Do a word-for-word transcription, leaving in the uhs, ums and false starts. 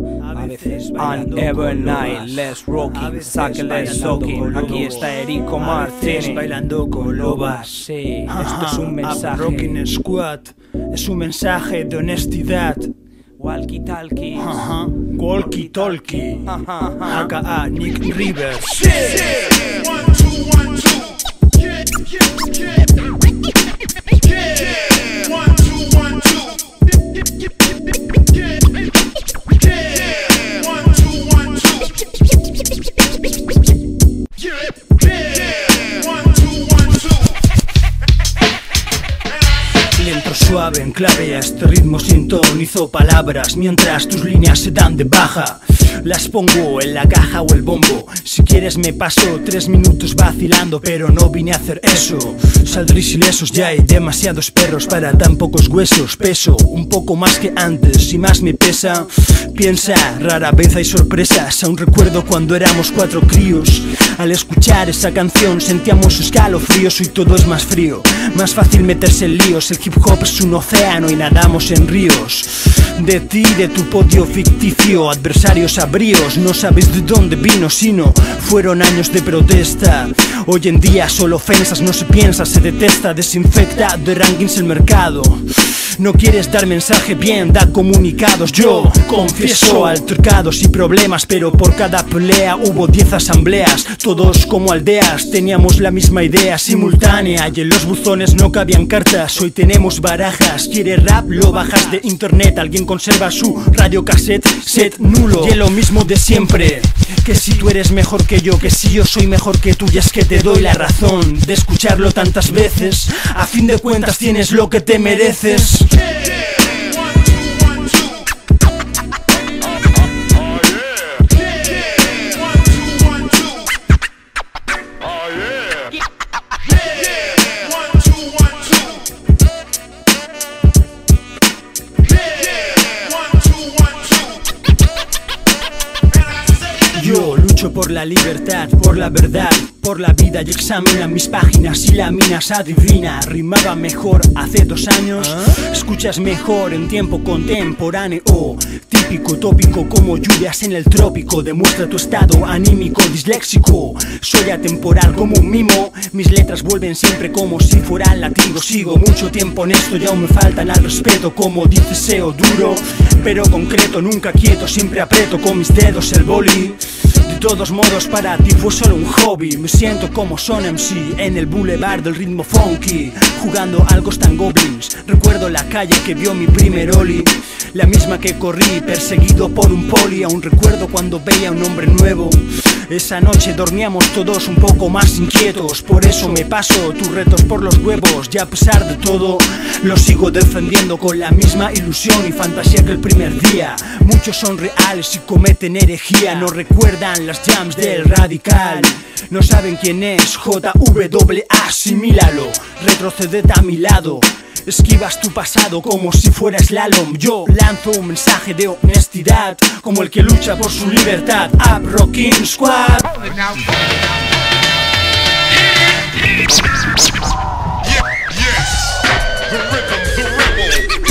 A veces and every night, less rocking, saque less soaking. Aquí está Erico Martínez bailando con lobas. Sí, esto es un mensaje. Rocking Squad es un mensaje de honestidad. Walkie talkie, Ajá. Walkie talkie, aka Nick Rivers. Lento, suave, en clave, a este ritmo sintonizo palabras mientras tus líneas se dan de baja. Las pongo en la caja o el bombo. Si quieres me paso tres minutos vacilando, pero no vine a hacer eso. Saldréis ilesos, ya hay demasiados perros para tan pocos huesos. Peso un poco más que antes y más me pesa. Piensa, rara vez hay sorpresas. Aún recuerdo cuando éramos cuatro críos. Al escuchar esa canción sentíamos escalofríos. Hoy todo es más frío, más fácil meterse en líos. El hip hop es un océano y nadamos en ríos. De ti, de tu podio ficticio, adversarios abríos. No sabes de dónde vino, sino fueron años de protesta. Hoy en día solo ofensas, no se piensa, se detesta. Desinfecta de rankings el mercado. No quieres dar mensaje, bien, da comunicados. Yo confieso altercados y problemas, pero por cada pelea hubo diez asambleas. Todos como aldeas, teníamos la misma idea simultánea y en los buzones no cabían cartas. Hoy tenemos barajas, quiere rap, lo bajas de internet. Alguien conserva su radiocassette, set nulo. Y es lo mismo de siempre, que si tú eres mejor que yo, que si yo soy mejor que tú, y es que te doy la razón de escucharlo tantas veces. A fin de cuentas tienes lo que te mereces. Yo lucho por la libertad, por la verdad, por la vida y examina mis páginas y láminas adivina. Rimaba mejor hace dos años, escuchas mejor en tiempo contemporáneo. Típico tópico como lluvias en el trópico, demuestra tu estado anímico disléxico. Soy atemporal como un mimo, mis letras vuelven siempre como si fueran látigo. Sigo mucho tiempo en esto y aún me faltan al respeto, como dice Seo, duro pero concreto, nunca quieto, siempre aprieto con mis dedos el boli. De todos modos para ti fue solo un hobby. Me siento como Son M C en el boulevard del ritmo funky, jugando al Ghost and Goblins. Recuerdo la calle que vio mi primer oli, la misma que corrí perseguido por un poli. Aún recuerdo cuando veía a un hombre nuevo. Esa noche dormíamos todos un poco más inquietos. Por eso me paso tus retos por los huevos. Y a pesar de todo lo sigo defendiendo con la misma ilusión y fantasía que el primer día. Muchos son reales y cometen herejía. No recuerdan las jams del radical, no saben quién es J W A, asimílalo. Retroceded a mi lado, esquivas tu pasado como si fuera slalom. Yo lanzo un mensaje de honestidad, como el que lucha por su libertad. Up Rocking Squad. Yes, the rhythm, the rebel.